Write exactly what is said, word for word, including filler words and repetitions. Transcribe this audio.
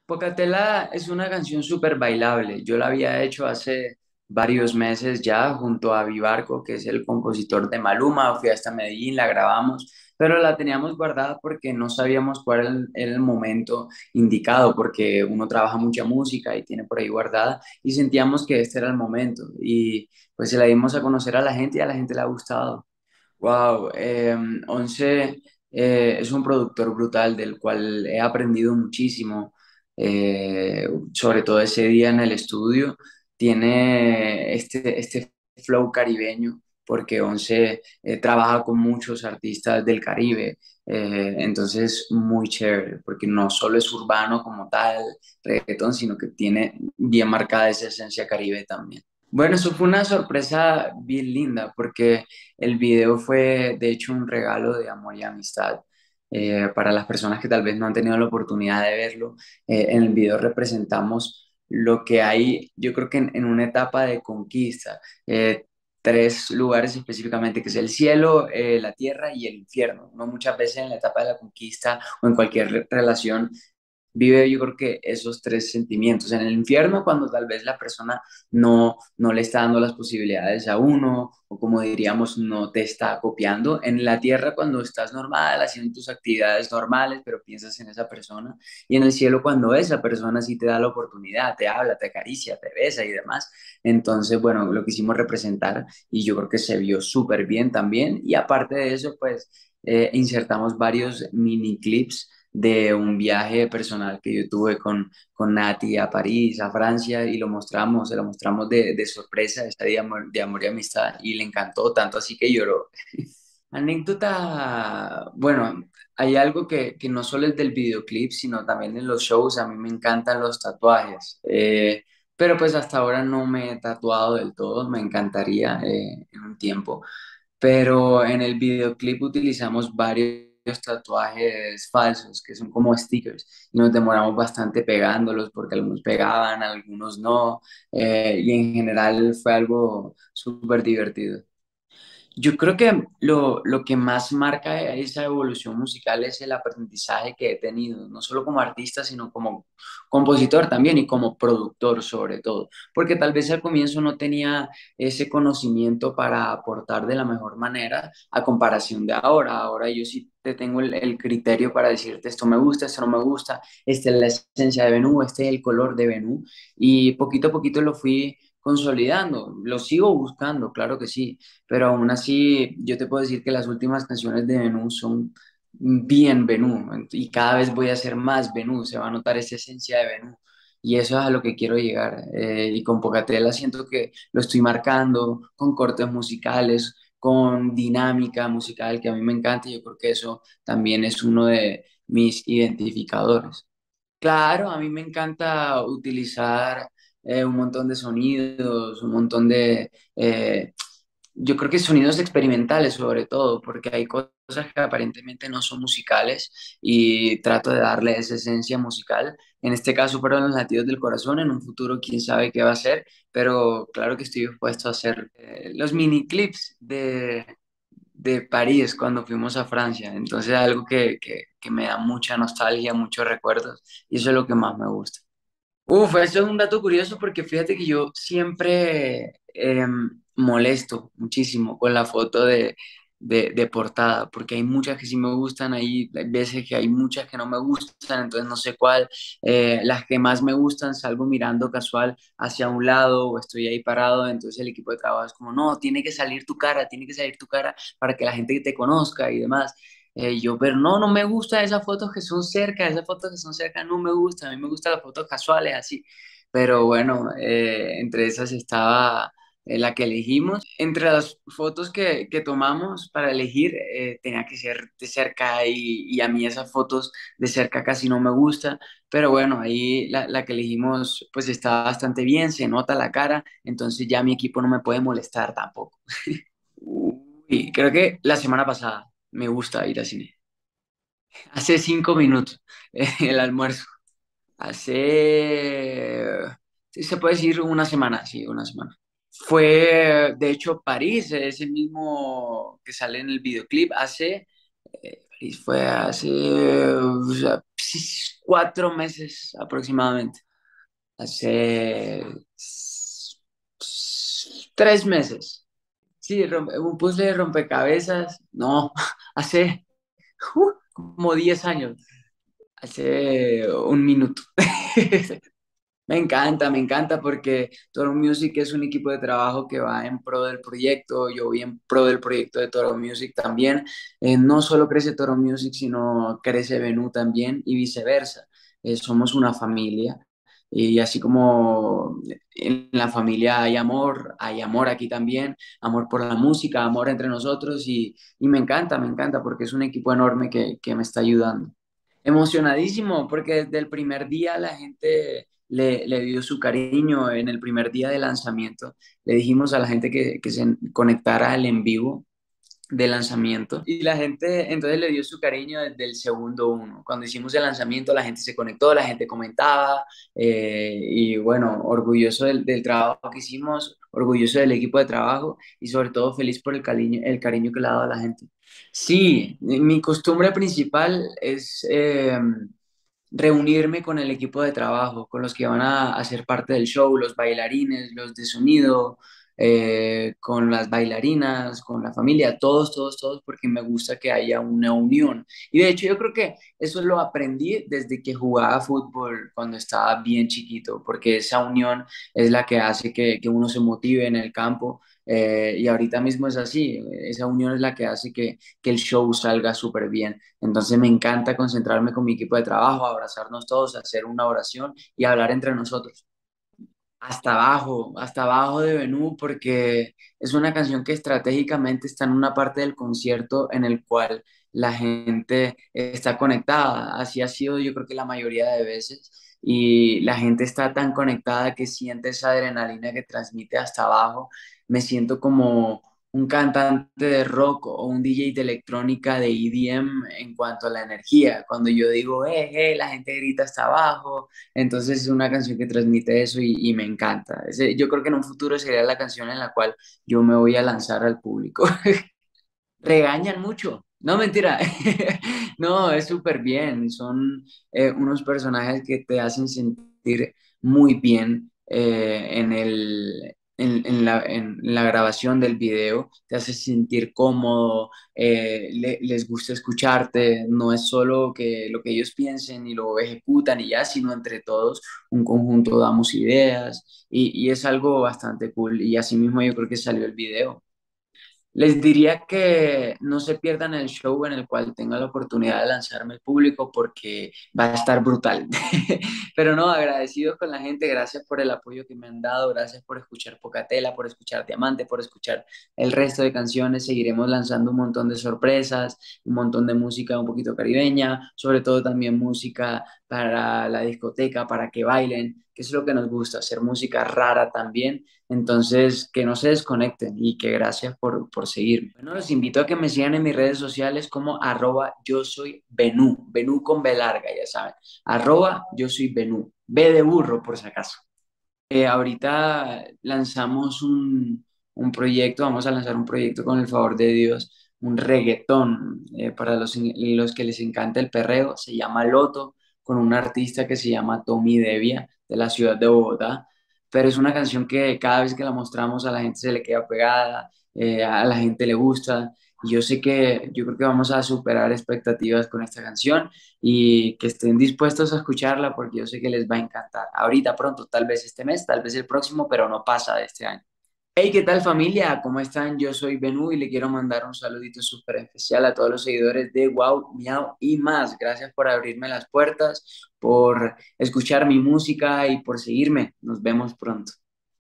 Pocatela es una canción súper bailable. Yo la había hecho hace varios meses ya junto a Vivarco, que es el compositor de Maluma. Fui hasta Medellín, la grabamos, pero la teníamos guardada porque no sabíamos cuál era el, era el momento indicado, porque uno trabaja mucha música y tiene por ahí guardada y sentíamos que este era el momento. Y pues se la dimos a conocer a la gente y a la gente le ha gustado. Wow, eh, Once eh, es un productor brutal del cual he aprendido muchísimo, eh, sobre todo ese día en el estudio. Tiene este, este flow caribeño, porque Once eh, trabaja con muchos artistas del Caribe, eh, entonces muy chévere, porque no solo es urbano como tal, reggaetón, sino que tiene bien marcada esa esencia caribe también. Bueno, eso fue una sorpresa bien linda porque el video fue de hecho un regalo de amor y amistad eh, para las personas que tal vez no han tenido la oportunidad de verlo. Eh, en el video representamos lo que hay, yo creo que en, en una etapa de conquista, eh, tres lugares específicamente, que es el cielo, eh, la tierra y el infierno. No muchas veces en la etapa de la conquista o en cualquier re- relación vive yo creo que esos tres sentimientos. En el infierno, cuando tal vez la persona no, no le está dando las posibilidades a uno, o como diríamos, no te está copiando. En la tierra, cuando estás normal, haciendo tus actividades normales, pero piensas en esa persona. Y en el cielo, cuando esa persona sí te da la oportunidad, te habla, te acaricia, te besa y demás. Entonces, bueno, lo quisimos representar y yo creo que se vio súper bien también. Y aparte de eso, pues eh, insertamos varios mini clips de un viaje personal que yo tuve con, con Nati a París, a Francia, y lo mostramos, se lo mostramos de, de sorpresa, ese día de amor, de amor y amistad, y le encantó tanto así que lloró. Anécdota, bueno, hay algo que, que no solo es del videoclip, sino también en los shows, a mí me encantan los tatuajes, eh, pero pues hasta ahora no me he tatuado del todo, me encantaría eh, en un tiempo, pero en el videoclip utilizamos varios tatuajes falsos que son como stickers y nos demoramos bastante pegándolos porque algunos pegaban, algunos no, eh, y en general fue algo súper divertido. Yo creo que lo, lo que más marca esa evolución musical es el aprendizaje que he tenido, no solo como artista, sino como compositor también y como productor sobre todo, porque tal vez al comienzo no tenía ese conocimiento para aportar de la mejor manera a comparación de ahora. Ahora yo sí te tengo el, el criterio para decirte esto me gusta, esto no me gusta, esta es la esencia de Benú, este es el color de Benú, y poquito a poquito lo fui consolidando, lo sigo buscando, claro que sí, pero aún así yo te puedo decir que las últimas canciones de Benú son bien Benú y cada vez voy a hacer más Benú, se va a notar esa esencia de Benú y eso es a lo que quiero llegar. Eh, y con Pocatela siento que lo estoy marcando con cortes musicales, con dinámica musical que a mí me encanta y yo creo que eso también es uno de mis identificadores. Claro, a mí me encanta utilizar eh, un montón de sonidos, un montón de, eh, yo creo que sonidos experimentales sobre todo, porque hay cosas que aparentemente no son musicales y trato de darle esa esencia musical. En este caso fueron los latidos del corazón, en un futuro quién sabe qué va a ser, pero claro que estoy dispuesto a hacer eh, los mini clips de, de París cuando fuimos a Francia. Entonces algo que, que, que me da mucha nostalgia, muchos recuerdos y eso es lo que más me gusta. Uf, eso es un dato curioso porque fíjate que yo siempre em, molesto muchísimo con la foto de, de, de portada, porque hay muchas que sí me gustan, hay, hay veces que hay muchas que no me gustan, entonces no sé cuál. Eh, las que más me gustan salgo mirando casual hacia un lado o estoy ahí parado, entonces el equipo de trabajo es como, no, tiene que salir tu cara, tiene que salir tu cara para que la gente te conozca y demás. Eh, yo, pero no, no me gusta esas fotos que son cerca, esas fotos que son cerca no me gustan, a mí me gustan las fotos casuales así, pero bueno, eh, entre esas estaba eh, la que elegimos. Entre las fotos que, que tomamos para elegir, eh, tenía que ser de cerca y, y a mí esas fotos de cerca casi no me gustan, pero bueno, ahí la, la que elegimos pues está bastante bien, se nota la cara, entonces ya mi equipo no me puede molestar tampoco. Uy, creo que la semana pasada me gusta ir al cine. Hace cinco minutos, el almuerzo. Hace, sí, se puede decir una semana, sí, una semana. Fue, de hecho, París, ese mismo que sale en el videoclip, hace, Y fue hace o sea, sí, cuatro meses aproximadamente. Hace s- s- tres meses. Sí, rompe- un puzzle de rompecabezas. No, hace uh, como diez años. Hace un minuto. Me encanta, me encanta porque Toro Music es un equipo de trabajo que va en pro del proyecto, yo voy en pro del proyecto de Toro Music también. Eh, no solo crece Toro Music, sino crece Venue también y viceversa. Eh, somos una familia y así como en la familia hay amor, hay amor aquí también, amor por la música, amor entre nosotros y, y me encanta, me encanta porque es un equipo enorme que, que me está ayudando. Emocionadísimo, porque desde el primer día la gente le, le dio su cariño. En el primer día de lanzamiento le dijimos a la gente que, que se conectara al en vivo de lanzamiento y la gente entonces le dio su cariño desde el segundo uno. Cuando hicimos el lanzamiento la gente se conectó, la gente comentaba eh, y bueno, orgulloso del, del trabajo que hicimos, orgulloso del equipo de trabajo y sobre todo feliz por el cariño, el cariño que le ha dado a la gente. Sí, mi costumbre principal es eh, reunirme con el equipo de trabajo, con los que van a hacer parte del show, los bailarines, los de sonido, eh, con las bailarinas, con la familia, todos, todos, todos, porque me gusta que haya una unión. Y de hecho yo creo que eso lo aprendí desde que jugaba fútbol cuando estaba bien chiquito, porque esa unión es la que hace que, que uno se motive en el campo. Eh, y ahorita mismo es así, esa unión es la que hace que, que el show salga súper bien. Entonces me encanta concentrarme con mi equipo de trabajo, abrazarnos todos, hacer una oración y hablar entre nosotros. Hasta abajo, hasta abajo de Benú, porque es una canción que estratégicamente está en una parte del concierto en el cual la gente está conectada. Así ha sido yo creo que la mayoría de veces. Y la gente está tan conectada que siente esa adrenalina que transmite hasta abajo. Me siento como un cantante de rock o un D J de electrónica de E D M en cuanto a la energía. Cuando yo digo, eh, eh, la gente grita hasta abajo, entonces es una canción que transmite eso y, y me encanta. Ese- yo creo que en un futuro sería la canción en la cual yo me voy a lanzar al público. Regañan mucho. No, mentira. No, es súper bien. Son eh, unos personajes que te hacen sentir muy bien eh, en el, en, en la, en la grabación del video. Te hace sentir cómodo, eh, le- les gusta escucharte. No es solo que lo que ellos piensen y lo ejecutan y ya, sino entre todos, un conjunto damos ideas y, y es algo bastante cool. Y así mismo yo creo que salió el video. Les diría que no se pierdan el show en el cual tenga la oportunidad de lanzarme al público porque va a estar brutal. Pero no, agradecido con la gente, gracias por el apoyo que me han dado, gracias por escuchar Pocatela, por escuchar Diamante, por escuchar el resto de canciones. Seguiremos lanzando un montón de sorpresas, un montón de música un poquito caribeña, sobre todo también música para la discoteca, para que bailen, que es lo que nos gusta, hacer música rara también. Entonces, que no se desconecten y que gracias por, por seguirme. Bueno, los invito a que me sigan en mis redes sociales como arroba yo soy Benú, Benú con B larga, ya saben, arroba yo soy Benú, B de burro por si acaso. Eh, ahorita lanzamos un, un proyecto, vamos a lanzar un proyecto con el favor de Dios, un reggaetón eh, para los, los que les encanta el perreo, se llama Loto, con un artista que se llama Tommy Devia, de la ciudad de Bogotá, pero es una canción que cada vez que la mostramos a la gente se le queda pegada, eh, a la gente le gusta, y yo sé que yo creo que vamos a superar expectativas con esta canción y que estén dispuestos a escucharla porque yo sé que les va a encantar. Ahorita pronto, tal vez este mes, tal vez el próximo, pero no pasa de este año. Hey, ¿qué tal familia? ¿Cómo están? Yo soy Benú y le quiero mandar un saludito súper especial a todos los seguidores de Wow, Miau y más. Gracias por abrirme las puertas, por escuchar mi música y por seguirme. Nos vemos pronto.